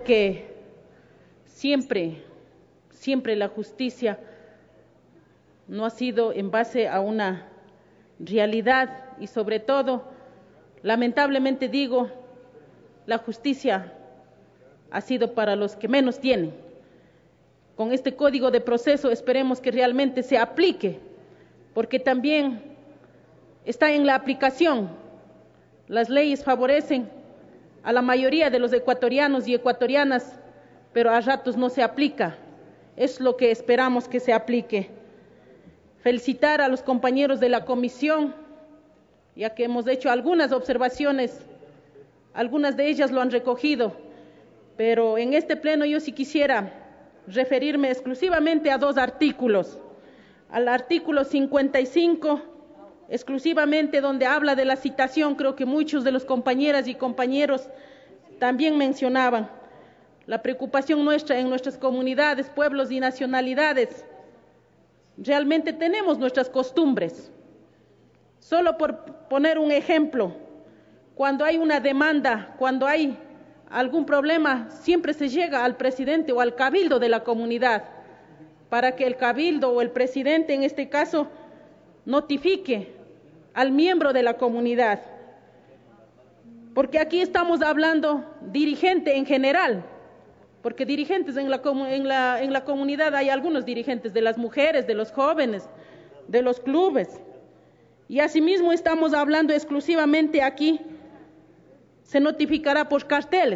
porque siempre la justicia no ha sido en base a una realidad y sobre todo, lamentablemente digo, la justicia ha sido para los que menos tienen. Con este código de proceso esperemos que realmente se aplique, porque también está en la aplicación. Las leyes favorecen a la mayoría de los ecuatorianos y ecuatorianas, pero a ratos no se aplica. Es lo que esperamos que se aplique. Felicitar a los compañeros de la comisión, ya que hemos hecho algunas observaciones, algunas de ellas lo han recogido, pero en este pleno yo sí quisiera referirme exclusivamente a dos artículos. Al artículo 55, exclusivamente donde habla de la citación, creo que muchos de los compañeras y compañeros también mencionaban la preocupación nuestra en nuestras comunidades, pueblos y nacionalidades. Realmente tenemos nuestras costumbres. Solo por poner un ejemplo, cuando hay una demanda, cuando hay algún problema, siempre se llega al presidente o al cabildo de la comunidad para que el cabildo o el presidente, en este caso, notifique al miembro de la comunidad. Porque aquí estamos hablando dirigente en general, porque dirigentes en la comunidad hay algunos dirigentes de las mujeres, de los jóvenes, de los clubes. Y asimismo estamos hablando exclusivamente aquí, se notificará por carteles.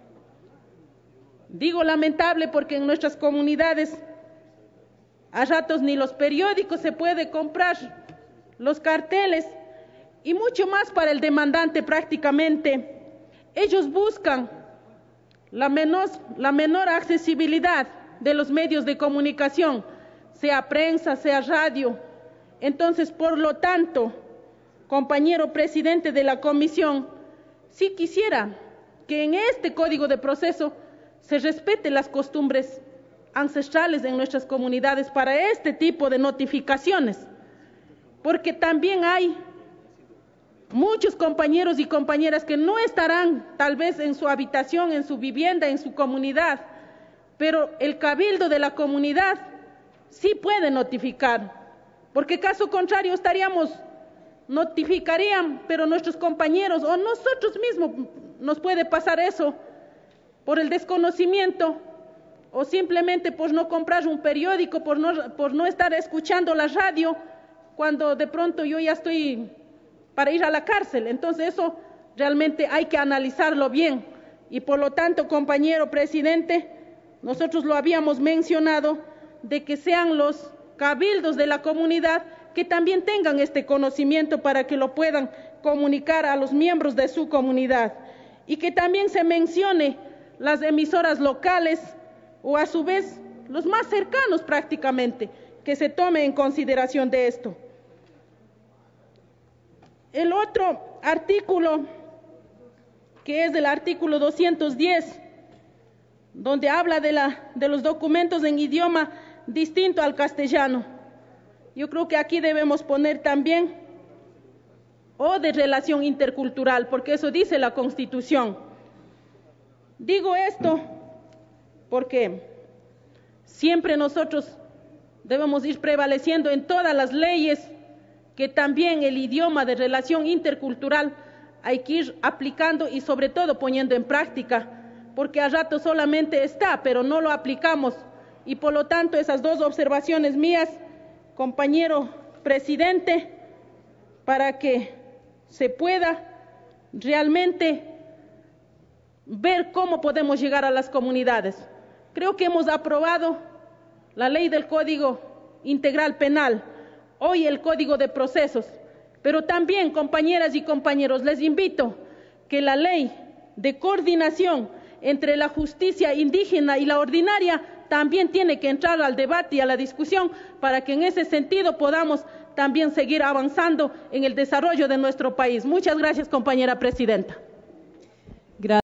Digo lamentable porque en nuestras comunidades a ratos ni los periódicos se puede comprar, los carteles y mucho más para el demandante prácticamente. Ellos buscan la menor accesibilidad de los medios de comunicación, sea prensa, sea radio. Entonces, por lo tanto, compañero presidente de la comisión, sí quisiera que en este código de proceso se respeten las costumbres ancestrales en nuestras comunidades para este tipo de notificaciones, porque también hay muchos compañeros y compañeras que no estarán tal vez en su habitación, en su vivienda, en su comunidad, pero el cabildo de la comunidad sí puede notificar, porque caso contrario notificarían, pero nuestros compañeros o nosotros mismos nos puede pasar eso por el desconocimiento o simplemente por no comprar un periódico, por no estar escuchando la radio, cuando de pronto yo ya estoy para ir a la cárcel. Entonces eso realmente hay que analizarlo bien y por lo tanto, compañero presidente, nosotros lo habíamos mencionado de que sean los cabildos de la comunidad que también tengan este conocimiento para que lo puedan comunicar a los miembros de su comunidad y que también se mencione las emisoras locales o a su vez los más cercanos prácticamente, que se tome en consideración de esto. El otro artículo, que es el artículo 210, donde habla de los documentos en idioma distinto al castellano. Yo creo que aquí debemos poner también o de relación intercultural, porque eso dice la Constitución. Digo esto porque siempre nosotros debemos ir prevaleciendo en todas las leyes que también el idioma de relación intercultural hay que ir aplicando y sobre todo poniendo en práctica, porque a rato solamente está, pero no lo aplicamos. Y por lo tanto, esas dos observaciones mías, compañero presidente, para que se pueda realmente ver cómo podemos llegar a las comunidades. Creo que hemos aprobado la ley del Código Integral Penal, hoy el Código de Procesos, pero también, compañeras y compañeros, les invito que la ley de coordinación entre la justicia indígena y la ordinaria también tiene que entrar al debate y a la discusión para que en ese sentido podamos también seguir avanzando en el desarrollo de nuestro país. Muchas gracias, compañera presidenta.